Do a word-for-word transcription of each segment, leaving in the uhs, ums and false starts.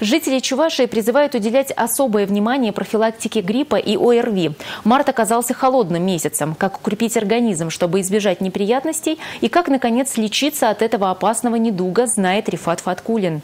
Жители Чувашии призывают уделять особое внимание профилактике гриппа и О Р Ви. Март оказался холодным месяцем. Как укрепить организм, чтобы избежать неприятностей, и как, наконец, лечиться от этого опасного недуга, знает Рифат Фаткулин.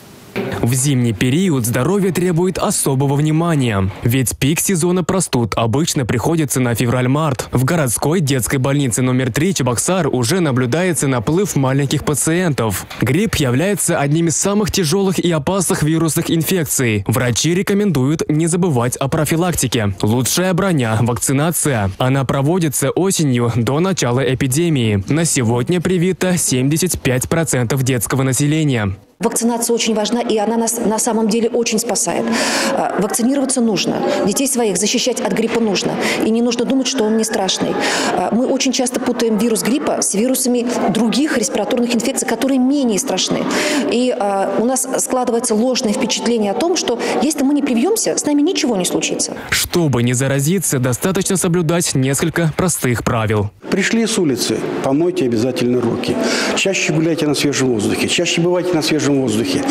В зимний период здоровье требует особого внимания. Ведь пик сезона простуд обычно приходится на февраль-март. В городской детской больнице номер три Чебоксар уже наблюдается наплыв маленьких пациентов. Грипп является одним из самых тяжелых и опасных вирусных инфекций. Врачи рекомендуют не забывать о профилактике. Лучшая броня – вакцинация. Она проводится осенью до начала эпидемии. На сегодня привито семьдесят пять процентов детского населения. Вакцинация очень важна, и она нас на самом деле очень спасает. Вакцинироваться нужно, детей своих защищать от гриппа нужно. И не нужно думать, что он не страшный. Мы очень часто путаем вирус гриппа с вирусами других респираторных инфекций, которые менее страшны. И у нас складывается ложное впечатление о том, что если мы не привьемся, с нами ничего не случится. Чтобы не заразиться, достаточно соблюдать несколько простых правил. Пришли с улицы, помойте обязательно руки. Чаще гуляйте на свежем воздухе, чаще бывайте на свежем воздухе.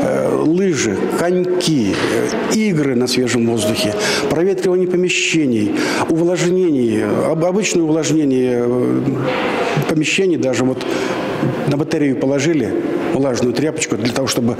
Лыжи, коньки, игры на свежем воздухе, проветривание помещений, увлажнение, обычное увлажнение помещений, даже вот на батарею положили влажную тряпочку для того, чтобы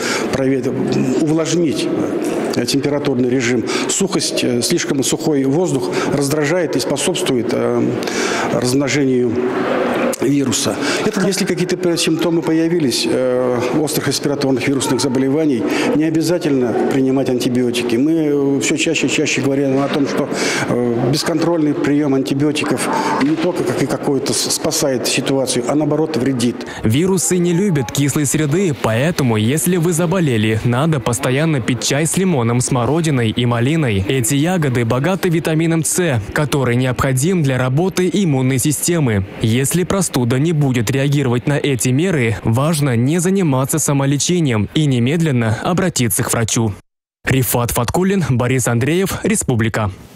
увлажнить температурный режим. Сухость, слишком сухой воздух раздражает и способствует размножению вируса. Это если какие-то симптомы появились э, острых респираторных вирусных заболеваний, не обязательно принимать антибиотики. Мы все чаще и чаще говорим о том, что э, бесконтрольный прием антибиотиков не только как и какой-то спасает ситуацию, а наоборот вредит. Вирусы не любят кислой среды, поэтому, если вы заболели, надо постоянно пить чай с лимоном, смородиной и малиной. Эти ягоды богаты витамином С, который необходим для работы иммунной системы. Если простуда не будет реагировать на эти меры, важно не заниматься самолечением и немедленно обратиться к врачу. Рифат Фаткулин, Борис Андреев, Республика.